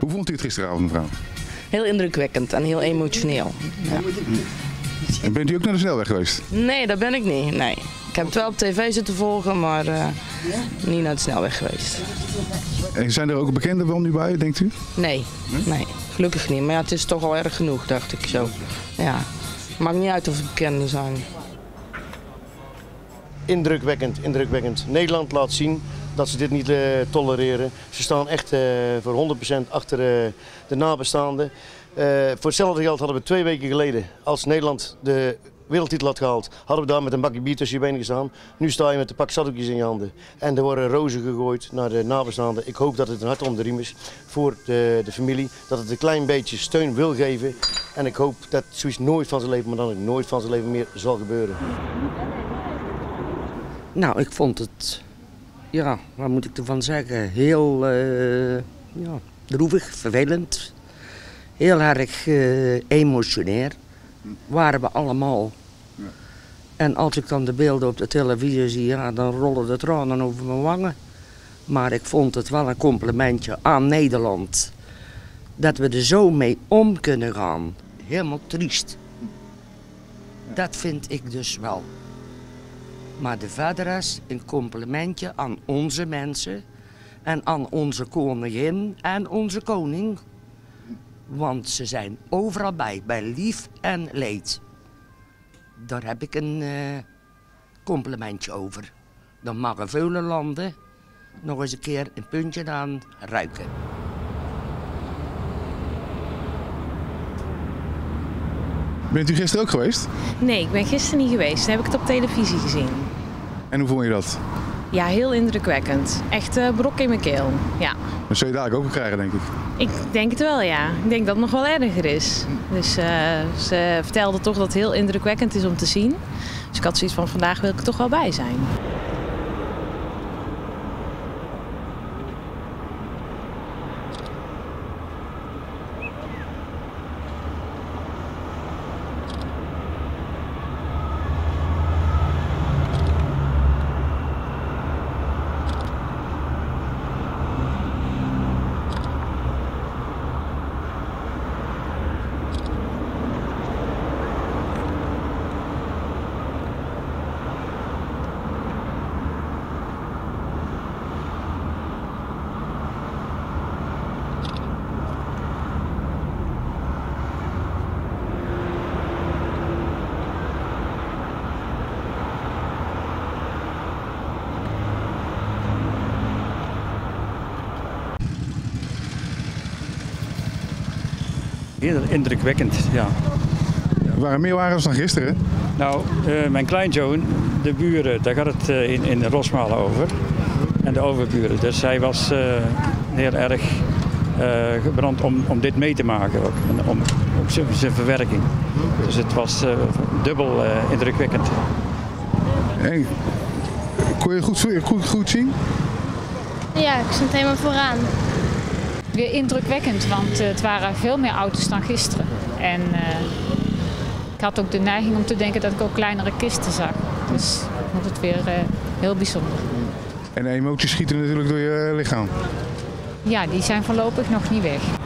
Hoe vond u het gisteravond, mevrouw? Heel indrukwekkend en heel emotioneel. Ja. En bent u ook naar de snelweg geweest? Nee, dat ben ik niet. Nee. Ik heb het wel op tv zitten volgen, maar niet naar de snelweg geweest. En zijn er ook bekenden van u bij, denkt u? Nee, gelukkig niet. Maar ja, het is toch al erg genoeg, dacht ik zo. Ja. Maakt niet uit of het bekenden zijn. Indrukwekkend, indrukwekkend. Nederland laat zien dat ze dit niet tolereren. Ze staan echt voor 100% achter de nabestaanden. Voor hetzelfde geld hadden we 2 weken geleden, als Nederland de wereldtitel had gehaald, hadden we daar met een bakje bier tussen je benen gestaan. Nu sta je met een pak zakdoekjes in je handen. En er worden rozen gegooid naar de nabestaanden. Ik hoop dat het een hart om de riem is voor de familie. Dat het een klein beetje steun wil geven. En ik hoop dat zoiets nooit van zijn leven, maar dan ook nooit van zijn leven meer zal gebeuren. Nou, ik vond het, ja, wat moet ik ervan zeggen, heel droevig, vervelend. Heel erg emotioneel waren we allemaal. Ja. En als ik dan de beelden op de televisie zie, ja, dan rollen de tranen over mijn wangen. Maar ik vond het wel een complimentje aan Nederland. Dat we er zo mee om kunnen gaan. Helemaal triest. Dat vind ik dus wel. Maar de verder is een complimentje aan onze mensen. En aan onze koningin en onze koning. Want ze zijn overal bij lief en leed. Daar heb ik een complimentje over. Dan mogen vele landen nog eens een keer een puntje aan ruiken. Bent u gisteren ook geweest? Nee, ik ben gisteren niet geweest. Dan heb ik het op televisie gezien. En hoe vond je dat? Ja, heel indrukwekkend. Echt brok in mijn keel. Ja. Dat zul je dadelijk ook wel krijgen, denk ik. Ik denk het wel, ja. Ik denk dat het nog wel erger is. Dus ze vertelde toch dat het heel indrukwekkend is om te zien. Dus ik had zoiets van, vandaag wil ik er toch wel bij zijn. Heel indrukwekkend, ja. Er waren meer wagens dan gisteren. Nou, mijn kleinzoon, de buren, daar gaat het in Rosmalen over. En de overburen. Dus hij was heel erg gebrand om dit mee te maken ook. En om zijn verwerking. Dus het was dubbel indrukwekkend. En kon je goed zien? Ja, ik stond helemaal vooraan. Weer indrukwekkend, want het waren veel meer auto's dan gisteren. En ik had ook de neiging om te denken dat ik ook kleinere kisten zag. Dus ik vond het weer heel bijzonder. En de emoties schieten natuurlijk door je lichaam. Ja, die zijn voorlopig nog niet weg.